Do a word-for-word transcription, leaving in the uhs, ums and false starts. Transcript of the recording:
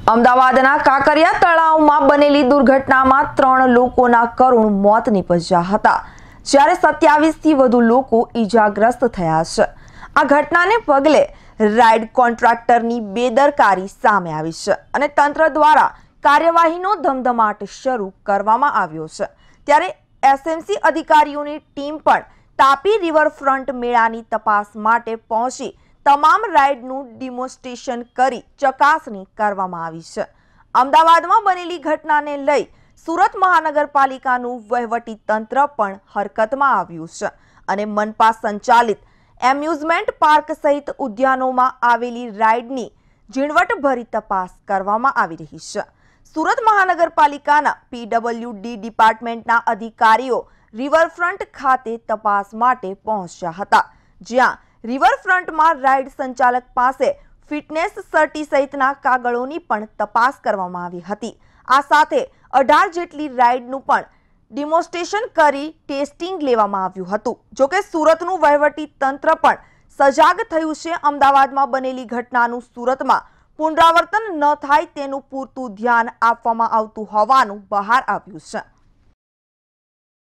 અમદાવાદના કાંકરિયા તળાવમાં બનેલી દુર્ઘટનામાં ત્રણ લોકોના કરુણ મોત નીપજ્યા હતા, જ્યારે સત્યાવીસ થી વધુ લોકો ઈજાગ્રસ્ત થયા છે। આ ઘટનાને પગલે રાઇડ કોન્ટ્રાક્ટરની બેદરકારી સામે આવી છે અને તંત્ર દ્વારા કાર્યવાહીનો ધમધમાટ શરૂ કરવામાં આવ્યો છે। ત્યારે એસએમસી અધિકારીઓની ટીમ પણ તાપી રિવરફ્રન્ટ મેળાની તપાસ માટે પહોંચી તમામ રાઇડનું ડિમોન્સ્ટ્રેશન કરી ચકાસણી કરવામાં આવી છે। અમદાવાદમાં બનેલી ઘટનાને લઈ સુરત મહાનગરપાલિકાનું વહીવટી તંત્ર પણ હરકતમાં આવ્યું છે અને મનપા સંચાલિત એમ્યુઝમેન્ટ પાર્ક સહિત ઉદ્યાનોમાં આવેલી રાઇડની ઝીણવટભરી તપાસ કરવામાં આવી રહી છે। સુરત મહાનગરપાલિકાના પીડબ્લ્યુડી ડિપાર્ટમેન્ટના અધિકારીઓ રિવરફ્રન્ટ ખાતે તપાસ માટે પહોંચ્યા હતા, જ્યાં રિવરફ્રન્ટમાં રાઇડ સંચાલક પાસે ફિટનેસ સર્ટી સહિતના કાગળોની પણ તપાસ કરવામાં આવી હતી। આ સાથે અઢાર જેટલી રાઇડનું પણ ડિમોન્સ્ટ્રેશન કરી ટેસ્ટિંગ લેવામાં આવ્યું હતું। જોકે સુરતનું વહીવટી તંત્ર પણ સજાગ થયું છે। અમદાવાદમાં બનેલી ઘટનાનું સુરતમાં પુનરાવર્તન ન થાય તેનું પૂરતું ધ્યાન આપવામાં આવતું હોવાનું બહાર આવ્યું છે।